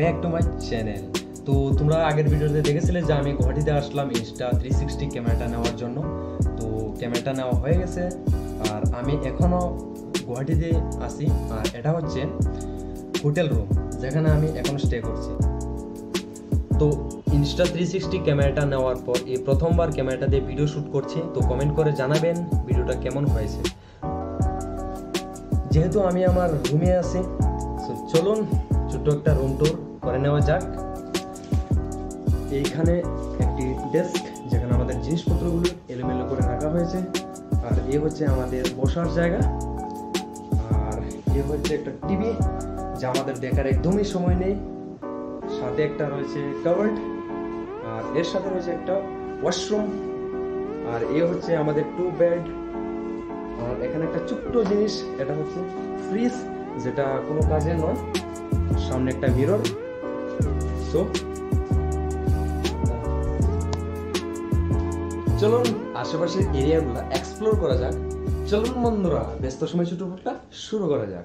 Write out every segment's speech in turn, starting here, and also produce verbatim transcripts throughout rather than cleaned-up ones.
Back to my channel. তো তোমরা আগের ভিডিওতে দেখেছিলে যে আমি গুয়াহাটিতে আসলাম ইনস্টা থ্রি সিক্সটি ক্যামেরাটা নেওয়ার জন্য। তো ক্যামেরাটা নেওয়া হয়ে গেছে আর আমি এখনও গুয়াহাটিতে আসি। আর এটা হচ্ছে হোটেল রুম যেখানে আমি এখন স্টে করছি। তো ইনস্টা থ্রি সিক্সটি ক্যামেরাটা নেওয়ার পর এই প্রথমবার ক্যামেরাটা দিয়ে ভিডিও শ্যুট করছি। তো কমেন্ট করে জানাবেন ভিডিওটা কেমন হয়েছে। যেহেতু আমি আমার রুমে আছি, সো চলুন ছোট্ট একটা রুম ট্যুর করে নেওয়া যাক। এইখানে একটি ডেস্ক যেখানে আমাদের জিনিসপত্রগুলো এলোমেলো করে রাখা হয়েছে। আর এ হচ্ছে আমাদের বসার জায়গা। আর এ হচ্ছে একটা টিভি যা আমাদের দেখার একদমই সময় নেই। সাথে একটা রয়েছে কাভার্ড আর এর সাথে রয়েছে একটা ওয়াশরুম। আর এ হচ্ছে আমাদের টু বেড। আর এখানে একটা ছোট্ট জিনিস, এটা হচ্ছে ফ্রিজ, যেটা কোনো কাজের নয়। সামনে একটা মিরর। সো চলুন আশেপাশের এরিয়াগুলো এক্সপ্লোর করা যাক। চলুন বন্ধুরা, ব্যস্ত সময় ছোট টুরটা শুরু করা যাক।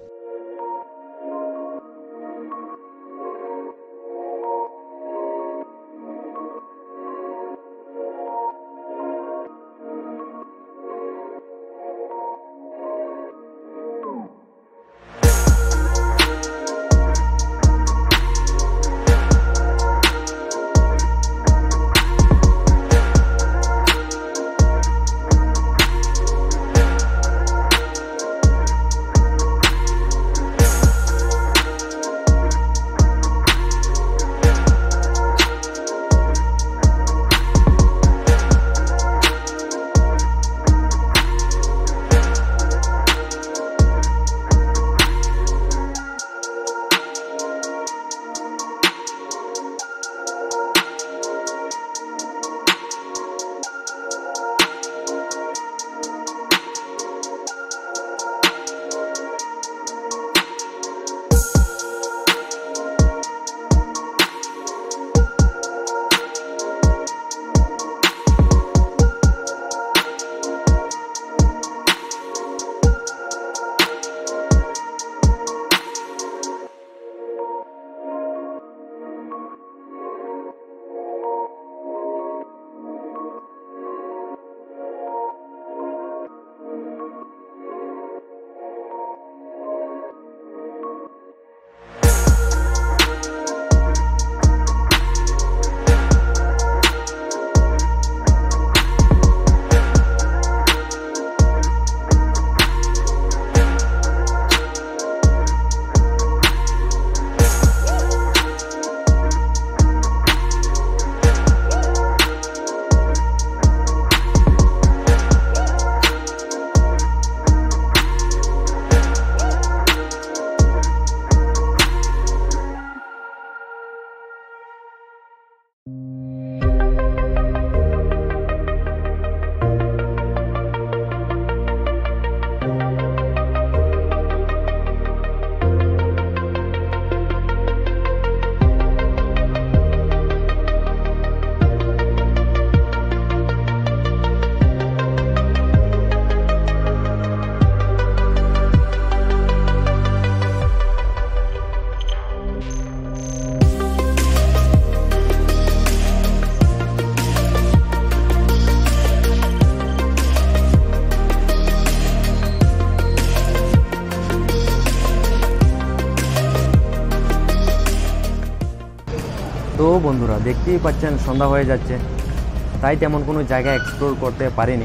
তো বন্ধুরা, দেখতেই পাচ্ছেন সন্ধ্যা হয়ে যাচ্ছে, তাই তেমন কোনো জায়গা এক্সপ্লোর করতে পারিনি।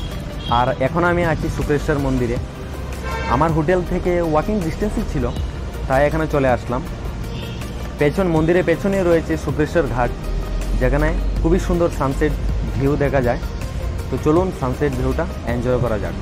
আর এখন আমি আছি শুক্রেশ্বর মন্দিরে। আমার হোটেল থেকে ওয়াকিং ডিস্টেন্সই ছিল, তাই এখানে চলে আসলাম। পেছন মন্দিরের পেছনে রয়েছে শুক্রেশ্বর ঘাট, যেখানে খুবই সুন্দর সানসেট ভিউ দেখা যায়। তো চলুন সানসেট ভিউটা এনজয় করা যাক।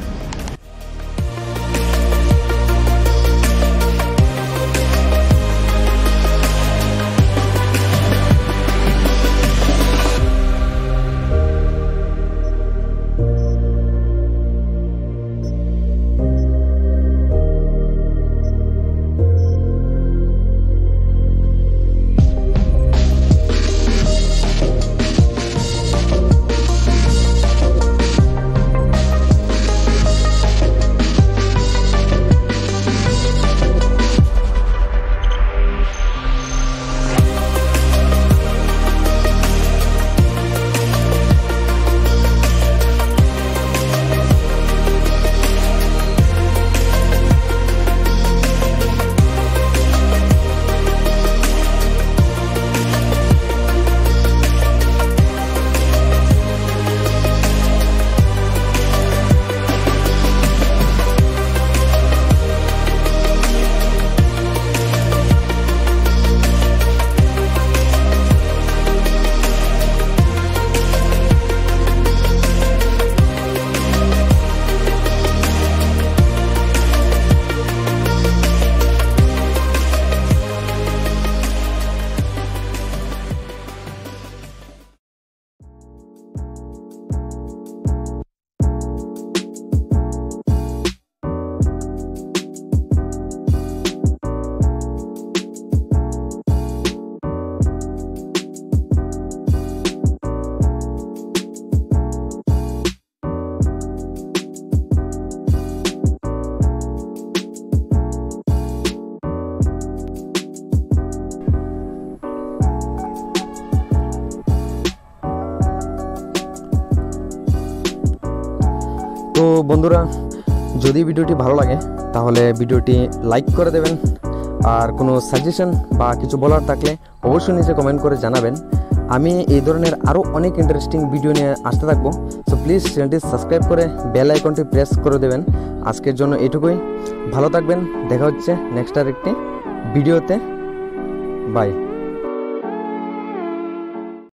তো বন্ধুরা, যদি ভিডিওটি ভালো লাগে তাহলে ভিডিওটি লাইক করে দেবেন, আর কোনো সাজেশন বা কিছু বলার থাকলে অবশ্যই নিচে কমেন্ট করে জানাবেন। আমি এই ধরনের আরও অনেক ইন্টারেস্টিং ভিডিও নিয়ে আসতে থাকবো। সো প্লিজ চ্যানেলটি সাবস্ক্রাইব করে বেল আইকনটি প্রেস করে দেবেন। আজকের জন্য এটুকুই, ভালো থাকবেন, দেখা হচ্ছে নেক্সট আর একটি ভিডিওতে। বাই।